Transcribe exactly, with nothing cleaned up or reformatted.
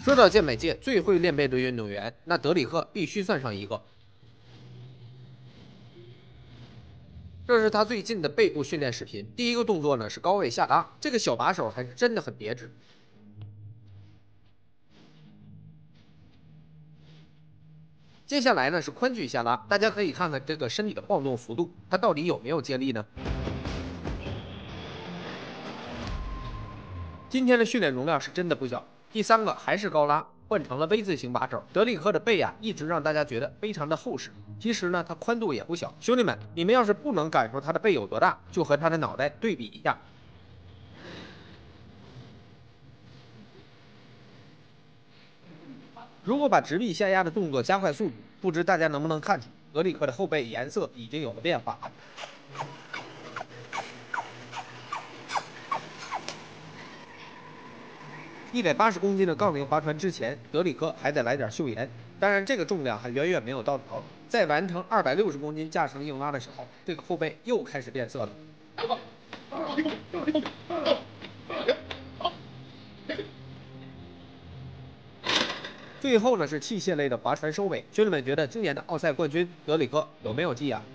说到健美界最会练背的运动员，那德里克必须算上一个。这是他最近的背部训练视频，第一个动作呢是高位下拉，这个小把手还是真的很别致。接下来呢是宽距下拉，大家可以看看这个身体的晃动幅度，它到底有没有借力呢？今天的训练容量是真的不小。第三个还是高拉，换成了 V 字形把手。德里克的背呀、啊，一直让大家觉得非常的厚实，其实呢，它宽度也不小。兄弟们，你们要是不能感受他的背有多大，就和他的脑袋对比一下。如果把直臂下压的动作加快速度，不知大家能不能看出德里克的后背颜色已经有了变化。一百八十公斤的杠铃划船之前，德里克还得来点秀颜。当然，这个重量还远远没有到头。在完成二百六十公斤架绳硬拉的时候，这个后背又开始变色了。最后呢是器械类的划船收尾。兄弟们觉得今年的奥赛冠军德里克有没有戏啊？